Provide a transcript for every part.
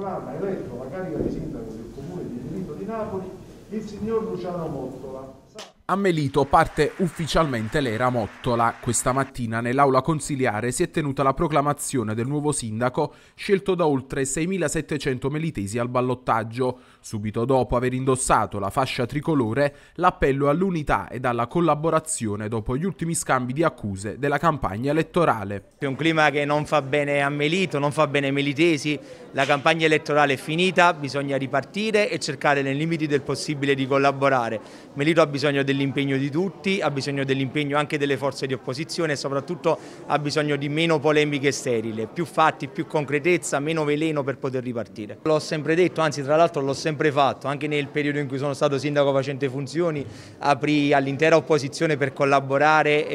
proclama eletto la carica di sindaco del comune di Melito di Napoli il signor Luciano Mottola. A Melito parte ufficialmente l'era Mottola. Questa mattina nell'aula consiliare si è tenuta la proclamazione del nuovo sindaco scelto da oltre 6.700 melitesi al ballottaggio. Subito dopo aver indossato la fascia tricolore, l'appello all'unità ed alla collaborazione dopo gli ultimi scambi di accuse della campagna elettorale. È un clima che non fa bene a Melito, non fa bene ai melitesi. La campagna elettorale è finita, bisogna ripartire e cercare nei limiti del possibile di collaborare. Melito ha bisogno dell'impegno di tutti, ha bisogno dell'impegno anche delle forze di opposizione e soprattutto ha bisogno di meno polemiche sterili, più fatti, più concretezza, meno veleno per poter ripartire. L'ho sempre detto, anzi tra l'altro l'ho sempre fatto, anche nel periodo in cui sono stato sindaco facente funzioni, aprì all'intera opposizione per collaborare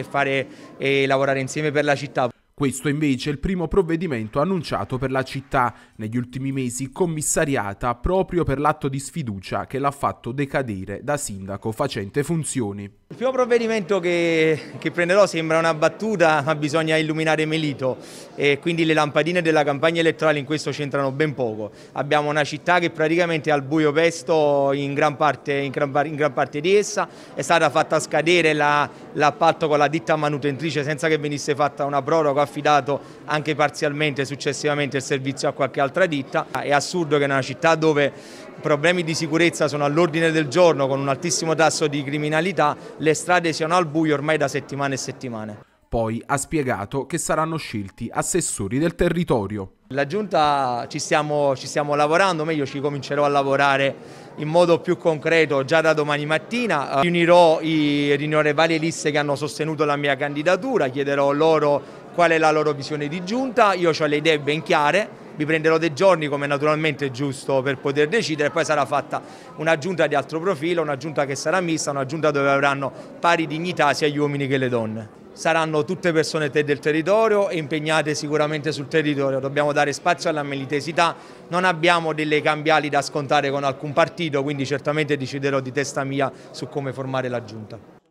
e lavorare insieme per la città. Questo invece è il primo provvedimento annunciato per la città, negli ultimi mesi commissariata proprio per l'atto di sfiducia che l'ha fatto decadere da sindaco facente funzioni. Il primo provvedimento che prenderò sembra una battuta, ma bisogna illuminare Melito e quindi le lampadine della campagna elettorale in questo c'entrano ben poco. Abbiamo una città che praticamente è al buio pesto in gran parte di essa, è stata fatta scadere l'appalto con la ditta manutentrice senza che venisse fatta una proroga, ha affidato anche parzialmente successivamente il servizio a qualche altra ditta. È assurdo che in una città dove problemi di sicurezza sono all'ordine del giorno con un altissimo tasso di criminalità, le strade siano al buio ormai da settimane e settimane. Poi ha spiegato che saranno scelti assessori del territorio. La Giunta ci stiamo lavorando, meglio ci comincerò a lavorare in modo più concreto già da domani mattina. Riunirò le varie liste che hanno sostenuto la mia candidatura, chiederò loro qual è la loro visione di Giunta, io ho le idee ben chiare. Mi prenderò dei giorni come naturalmente è giusto per poter decidere, poi sarà fatta una giunta di altro profilo, una giunta che sarà mista, una giunta dove avranno pari dignità sia gli uomini che le donne. Saranno tutte persone del territorio e impegnate sicuramente sul territorio, dobbiamo dare spazio alla melitesità, non abbiamo delle cambiali da scontare con alcun partito, quindi certamente deciderò di testa mia su come formare la giunta.